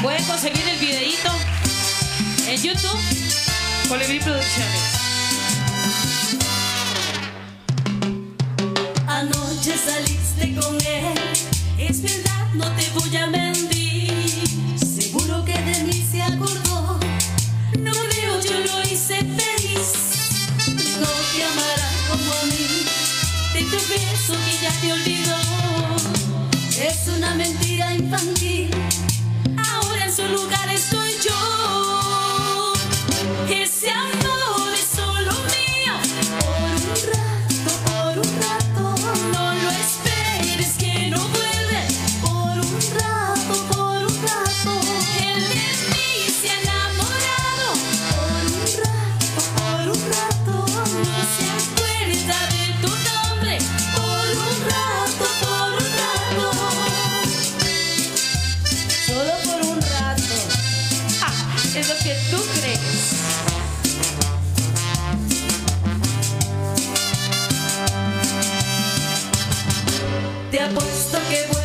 Pueden conseguir el videíto en YouTube, Colibrí Producciones. Anoche saliste con él, es verdad, no te voy a mentir. Seguro que de mí se acordó, no creo, yo lo hice feliz. No te amará como a mí, de tu beso que ya te olvidó. Es una mentira infantil, ahora en su lugar estoy yo. Ese amor es solo mío, por un rato. No lo esperes que no vuelve, por un rato. Él de mí se ha enamorado, por un rato. No se acuerda de tu nombre, por un rato. Solo por un rato. Es lo que tú crees. Te apuesto que